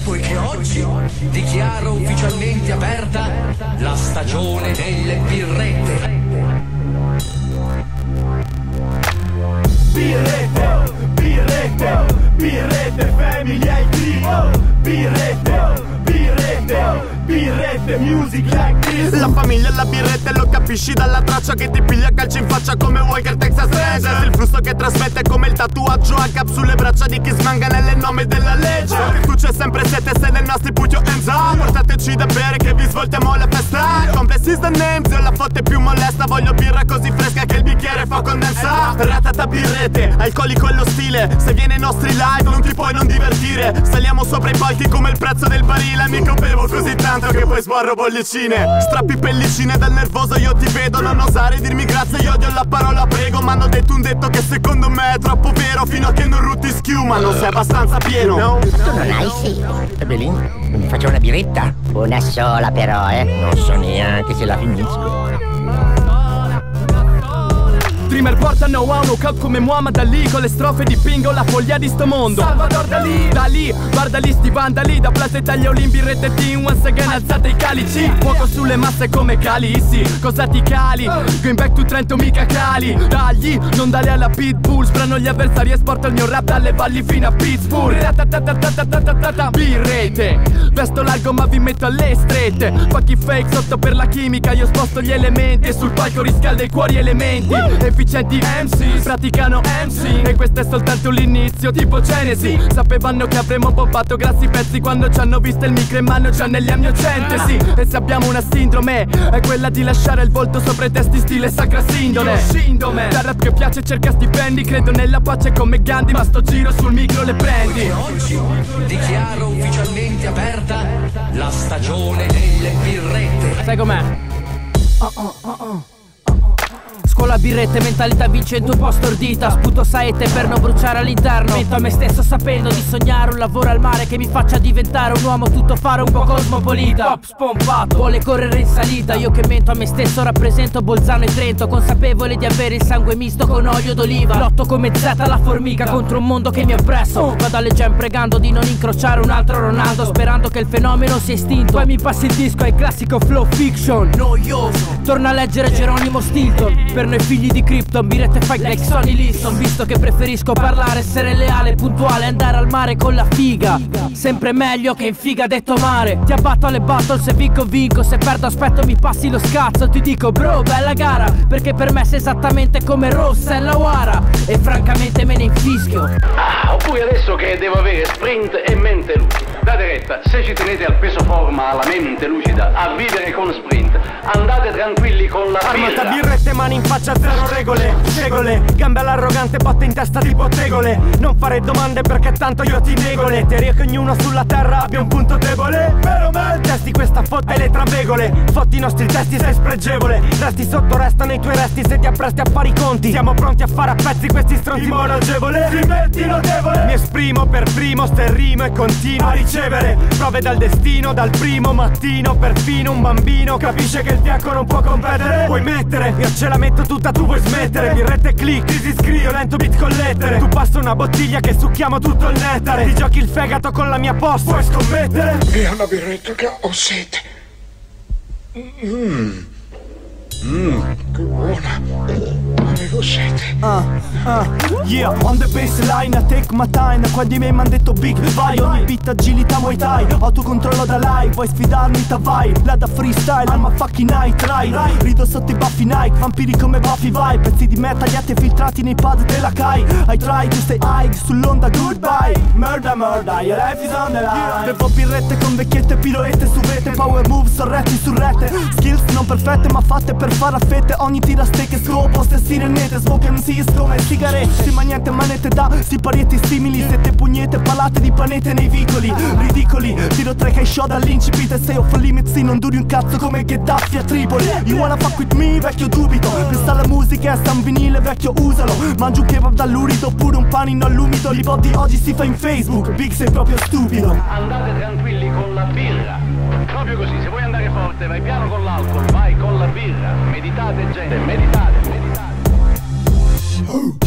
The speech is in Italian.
poiché oggi dichiaro ufficialmente aperta la stagione delle birrette. Birrette, birrette, birrette, famiglia e trip. Birrette, birrette, birrette, music like this. La famiglia e la birretta e lo capisci dalla traccia che ti piglia calci in faccia come Walker Texas Ranger. Il flusso che trasmette è come il tatuaggio a cap sulle braccia di chi smanga nel nome della legge. Tu c'è sempre siete se nel nostri put your hands up. Portateci da bere che vi svoltiamo la festa. Complex is the name, se la fotte più molesta. Voglio birra così fresca che il bicchiere fa condensare. Ratata birrete, alcolico è lo stile. Se viene ai nostri live non ti puoi non divertire. Saliamo sopra i palchi come il prezzo del barile. Mica bevo così tanto che poi sbarro bollicine. Strappi pellicine dal nervoso io ti vedo. Non osare dirmi grazie, io odio la parola prego. M'hanno detto un detto che secondo me è troppo vero. Fino a che non rutti schiuma non sei abbastanza pieno, no? Tu non hai sì. Evelyn, mi faccio una biretta? Una sola però, non so neanche se la finisco. Dreamer portano a uno cup come Muhammad Ali. Con le strofe di Pingo la foglia di sto mondo. Salvador Dalì, Dalì, vandalisti, vandali. Da Plaza Italia Olimpi, rete team, once again alzate i calici. Fuoco sulle masse come calici. Cosa ti cali? Going back to Trento mica cali. Tagli, non dare alla Pitbull. Sprano gli avversari e sporto il mio rap dalle valli fino a Pittsburgh. Birrete, vesto largo ma vi metto alle strette. Fucking fake sotto per la chimica. Io sposto gli elementi e sul palco riscaldo i cuori elementi. Efficienti MC, praticano MC. E questo è soltanto l'inizio, tipo Genesi. Sapevano che avremmo bombato grassi pezzi quando ci hanno visto il micro in mano già negli anni 80, sì. E se abbiamo una sindrome è quella di lasciare il volto sopra i testi stile sacra sindone. Dal rap che piace cerca stipendi. Credo nella pace come Gandhi ma sto giro sul micro le prendi. Oggi dichiaro ufficialmente aperta la stagione delle birrette. Sai com'è? Scuola birrette, mentalità vincente un po' stordita. Sputo saette per non bruciare all'interno. Mento a me stesso sapendo di sognare un lavoro al mare che mi faccia diventare un uomo tutto fare un po' cosmopolita. Pop spompato, vuole correre in salita. Io che mento a me stesso rappresento Bolzano e Trento. Consapevole di avere il sangue misto con olio d'oliva. Lotto come Z la formica contro un mondo che mi ha oppresso. Vado alle jam pregando di non incrociare un altro Ronaldo, sperando che il fenomeno sia estinto. Poi mi passi il disco ai classico flow fiction noioso. Torna a leggere Geronimo Stilton. Per noi figli di Krypton, birrette fight like Sonny Liston. Visto che preferisco parlare, essere leale, puntuale, andare al mare con la figa. Sempre meglio che in figa detto mare. Ti abbatto alle battle, se vinco vinco. Se perdo aspetto mi passi lo scazzo. Ti dico bro, bella gara, perché per me sei esattamente come Rossa e la Wara. E francamente me ne infischio. Oppure adesso che devo avere sprint e mente lucida. Date retta, se ci tenete al peso forma alla mente lucida, a vivere con sprint, andate tranquilli con la birra. Armata birrette, mani in faccia, zero regole. Segole, gambe all'arrogante, botte in testa tipo tegole. Non fare domande perché tanto io ti nego le teorie che ognuno sulla terra abbia un punto debole. Vero me? Testi questa fotta e le travegole. Fotti i nostri testi, sei spregevole. Resti sotto, restano i tuoi resti se ti appresti a fare i conti. Siamo pronti a fare a pezzi questi stronzi in modo agevole. Ti metti notevole. Mi esprimo per primo, sterrimo e continuo a ricevere prove dal destino, dal primo mattino. Perfino un bambino capisce che il fianco non può competere. Puoi mettere, io ce la metto tutta, tu puoi smettere. Birrette click, ti si scrive, lento beat con lettere. Tu passa una bottiglia che succhiamo tutto il nettare. Ti giochi il fegato con la mia posta, puoi scommettere? È una birretta che ho sete. Che buona. Avevo sete. Yeah, on the baseline, I take my time. Quando i miei m'han detto big vai, ogni beat agilità Muay Thai. Autocontrollo da live, vuoi sfidarmi ta vai. La da freestyle, I'm a fucking night ride. Rido sotto i baffi Nike, vampiri come Buffy vai. Pezzi di me tagliati e filtrati nei pad della Kai. I try to stay high, sull'onda goodbye. Murder, your life is on the line. Bevo birrette con vecchiette, piroette su vete. Power moves, sorretti su rete. Skills non perfette ma fatte per fare a fette. Ogni tira steak e scopo, ste sirenete. Smoke MCs come sigarette. Ma niente manette da siparieti simili. Sette pugnette, palate di planete nei vicoli. Ridicoli, tiro tre che show dall'incipit. E sei off limits, non duri un cazzo come Gheddafi a Tripoli. You wanna fuck with me, vecchio dubito. Questa la musica è San vinile, vecchio usalo. Mangio un kebab dall'urido, oppure un panino all'umido. L'hip-hop di oggi si fa in Facebook, Big sei proprio stupido. Andate tranquilli con la birra. Proprio così, se vuoi andare forte vai piano con l'alcol, vai con la birra. Meditate gente, meditate.